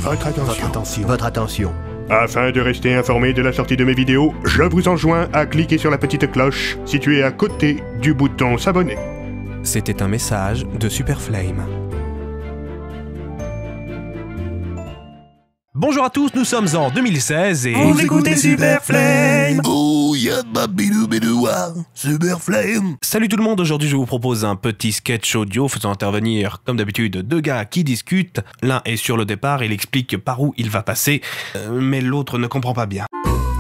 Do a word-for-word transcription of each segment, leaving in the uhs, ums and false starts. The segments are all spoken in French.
Votre attention. Votre attention. Votre attention. Afin de rester informé de la sortie de mes vidéos, je vous enjoins à cliquer sur la petite cloche située à côté du bouton s'abonner. C'était un message de Superflame. Bonjour à tous, nous sommes en deux mille seize et... Vous écoutez Superflame. Oh, y'a ma bidou bidou, Superflame. Salut tout le monde, aujourd'hui je vous propose un petit sketch audio faisant intervenir, comme d'habitude, deux gars qui discutent. L'un est sur le départ, il explique par où il va passer, euh, mais l'autre ne comprend pas bien.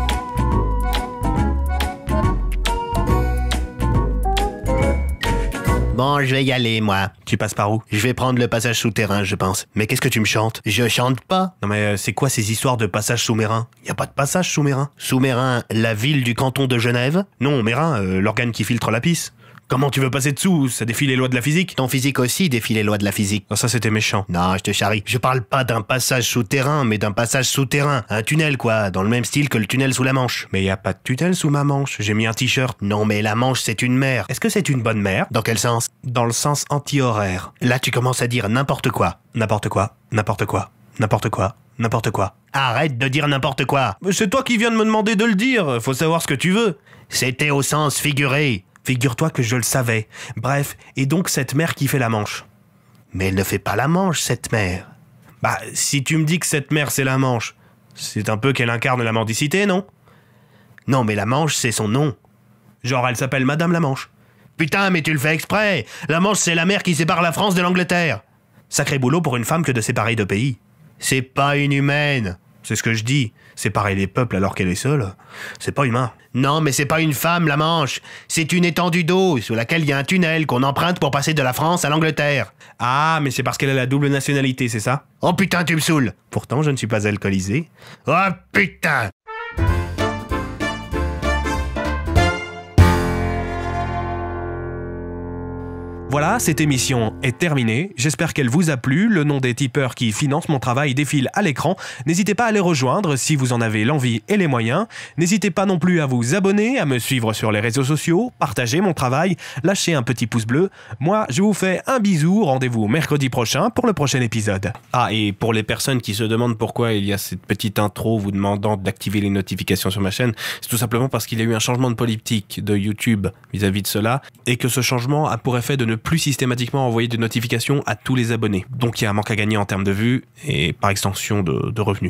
Bon, je vais y aller, moi. Tu passes par où? Je vais prendre le passage souterrain, je pense. Mais qu'est-ce que tu me chantes? Je chante pas. Non mais euh, c'est quoi ces histoires de passage sous-marin? Y a pas de passage sous-marin. Sous-marin, la ville du canton de Genève? Non, Mérin, euh, l'organe qui filtre la pisse. Comment tu veux passer dessous? Ça défie les lois de la physique. Ton physique aussi défie les lois de la physique. Non, ça c'était méchant. Non, je te charrie. Je parle pas d'un passage souterrain, mais d'un passage souterrain. Un tunnel, quoi, dans le même style que le tunnel sous la Manche. Mais y a pas de tunnel sous ma manche, j'ai mis un t-shirt. Non, mais la Manche, c'est une mer. Est-ce que c'est une bonne mer? Dans quel sens? Dans le sens anti-horaire. Là, tu commences à dire n'importe quoi. N'importe quoi, n'importe quoi, n'importe quoi, n'importe quoi. Arrête de dire n'importe quoi. Mais c'est toi qui viens de me demander de le dire, faut savoir ce que tu veux. C'était au sens figuré. Figure-toi que je le savais. Bref, et donc cette mer qui fait la Manche. Mais elle ne fait pas la Manche, cette mer. Bah, si tu me dis que cette mer c'est la Manche, c'est un peu qu'elle incarne la mendicité, non? Non, mais la Manche, c'est son nom. Genre, elle s'appelle Madame la Manche. Putain, mais tu le fais exprès. La Manche, c'est la mer qui sépare la France de l'Angleterre. Sacré boulot pour une femme que de séparer deux pays. C'est pas inhumaine. C'est ce que je dis. Séparer les peuples alors qu'elle est seule, c'est pas humain. Non, mais c'est pas une femme, la Manche. C'est une étendue d'eau sous laquelle il y a un tunnel qu'on emprunte pour passer de la France à l'Angleterre. Ah, mais c'est parce qu'elle a la double nationalité, c'est ça? Oh putain, tu me saoules. Pourtant, je ne suis pas alcoolisé. Oh putain. Voilà, cette émission est terminée. J'espère qu'elle vous a plu. Le nom des tipeurs qui financent mon travail défile à l'écran. N'hésitez pas à les rejoindre si vous en avez l'envie et les moyens. N'hésitez pas non plus à vous abonner, à me suivre sur les réseaux sociaux, partager mon travail, lâcher un petit pouce bleu. Moi, je vous fais un bisou. Rendez-vous mercredi prochain pour le prochain épisode. Ah, et pour les personnes qui se demandent pourquoi il y a cette petite intro vous demandant d'activer les notifications sur ma chaîne, c'est tout simplement parce qu'il y a eu un changement de politique de YouTube vis-à-vis de cela et que ce changement a pour effet de ne plus systématiquement envoyer des notifications à tous les abonnés. Donc il y a un manque à gagner en termes de vues et par extension de, de revenus.